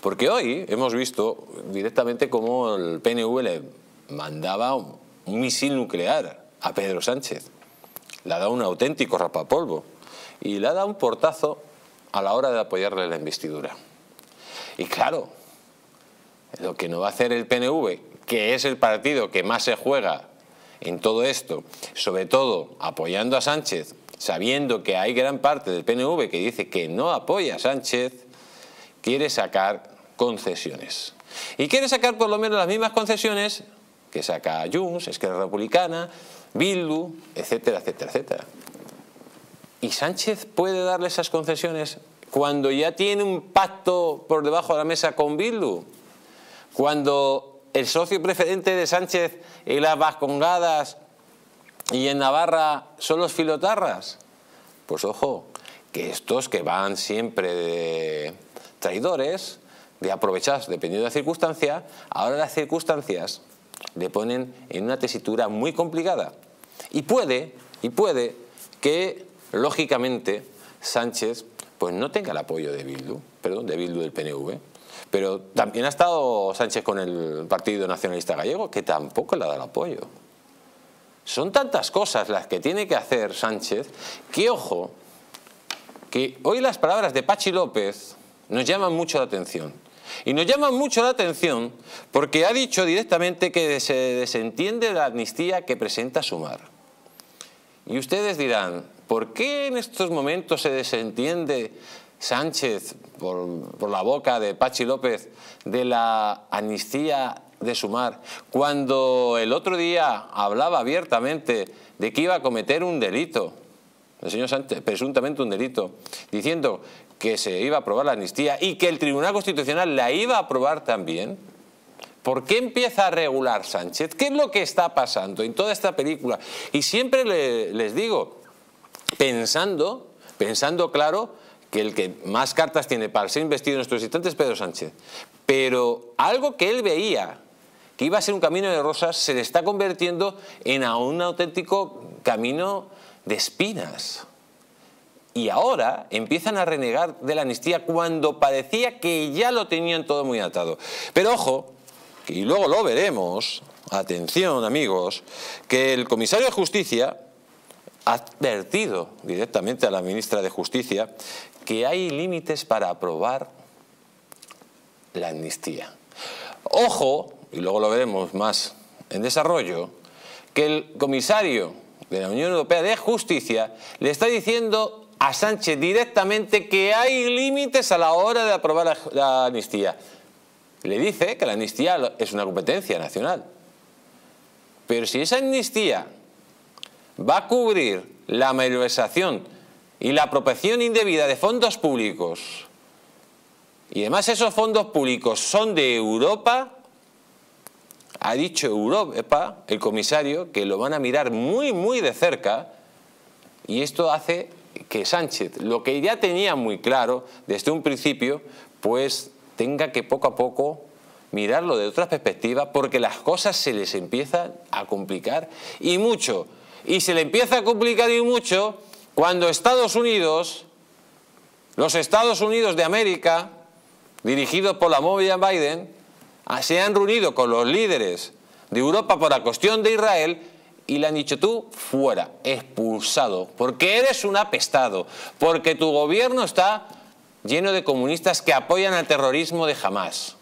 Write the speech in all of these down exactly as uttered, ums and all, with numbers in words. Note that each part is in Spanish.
Porque hoy hemos visto directamente cómo el P N V le mandaba un misil nuclear a Pedro Sánchez. Le ha dado un auténtico rapapolvo y le ha dado un portazo a la hora de apoyarle la investidura. Y claro, lo que no va a hacer el P N V, que es el partido que más se juega en todo esto, sobre todo apoyando a Sánchez, sabiendo que hay gran parte del P N V que dice que no apoya a Sánchez, quiere sacar concesiones. Y quiere sacar por lo menos las mismas concesiones que saca Junts, Esquerra Republicana, Bildu, etcétera, etcétera, etcétera. ¿Y Sánchez puede darle esas concesiones cuando ya tiene un pacto por debajo de la mesa con Bildu? Cuando el socio preferente de Sánchez en las Vascongadas y en Navarra son los filotarras. Pues ojo, que estos que van siempre de traidores, de aprovechados dependiendo de la circunstancia, ahora las circunstancias le ponen en una tesitura muy complicada. Y puede, y puede que, lógicamente, Sánchez pues no tenga el apoyo de Bildu, perdón, de Bildu del P N V. Pero también ha estado Sánchez con el Partido Nacionalista Gallego, que tampoco le ha dado el apoyo. Son tantas cosas las que tiene que hacer Sánchez, que ojo, que hoy las palabras de Patxi López nos llaman mucho la atención. Y nos llaman mucho la atención porque ha dicho directamente que se desentiende de la amnistía que presenta Sumar. Y ustedes dirán, ¿por qué en estos momentos se desentiende Sánchez por, por la boca de Patxi López de la amnistía de Sumar, cuando el otro día hablaba abiertamente de que iba a cometer un delito, el señor Sánchez, presuntamente un delito, diciendo que se iba a aprobar la amnistía y que el Tribunal Constitucional la iba a aprobar también? ¿Por qué empieza a regular Sánchez? ¿Qué es lo que está pasando en toda esta película? Y siempre le, les digo, pensando, pensando claro, que el que más cartas tiene para ser investido en estos instantes es Pedro Sánchez. Pero algo que él veía que iba a ser un camino de rosas se le está convirtiendo en a un auténtico camino de espinas. Y ahora empiezan a renegar de la amnistía cuando parecía que ya lo tenían todo muy atado. Pero ojo, y luego lo veremos, atención amigos, que el comisario de Justicia ha advertido directamente a la ministra de Justicia que hay límites para aprobar la amnistía. Ojo, y luego lo veremos más en desarrollo, que el comisario de la Unión Europea de Justicia le está diciendo a Sánchez directamente que hay límites a la hora de aprobar la, la amnistía. Le dice que la amnistía es una competencia nacional. Pero si esa amnistía va a cubrir la malversación y la apropiación indebida de fondos públicos, y además esos fondos públicos son de Europa, ha dicho Europa, el comisario, que lo van a mirar muy muy de cerca, y esto hace que Sánchez, lo que ya tenía muy claro desde un principio, pues tenga que poco a poco mirarlo de otra perspectiva, porque las cosas se les empiezan a complicar y mucho. Y se le empieza a complicar y mucho cuando Estados Unidos, los Estados Unidos de América, dirigidos por la movida Biden, se han reunido con los líderes de Europa por la cuestión de Israel y le han dicho: tú fuera, expulsado, porque eres un apestado, porque tu gobierno está lleno de comunistas que apoyan al terrorismo de Hamás.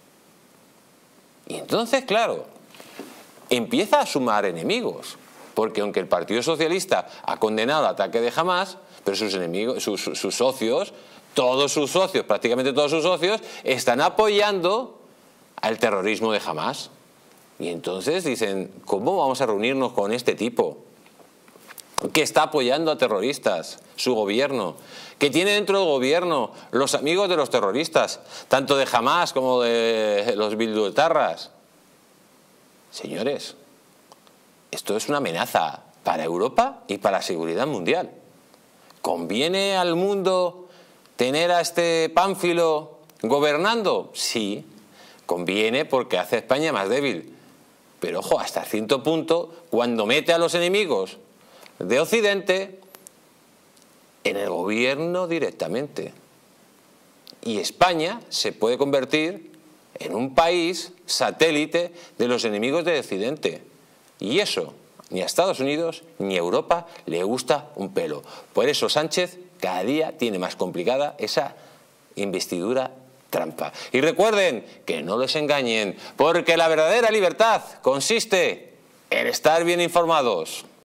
Y entonces, claro, empieza a sumar enemigos, porque aunque el Partido Socialista ha condenado el ataque de Hamás, pero sus enemigos, sus, sus socios, todos sus socios, prácticamente todos sus socios, están apoyando al terrorismo de Hamás. Y entonces dicen: ¿cómo vamos a reunirnos con este tipo que está apoyando a terroristas, su gobierno, que tiene dentro del gobierno los amigos de los terroristas, tanto de Hamás como de los bilduetarras? Señores, esto es una amenaza para Europa y para la seguridad mundial. ¿Conviene al mundo tener a este pánfilo gobernando? Sí, conviene porque hace a España más débil. Pero ojo, hasta cierto punto, cuando mete a los enemigos de Occidente en el gobierno directamente. y España se puede convertir en un país satélite de los enemigos de Occidente. Y eso ni a Estados Unidos ni a Europa le gusta un pelo. Por eso Sánchez cada día tiene más complicada esa investidura trampa. Y recuerden que no les engañen, porque la verdadera libertad consiste en estar bien informados.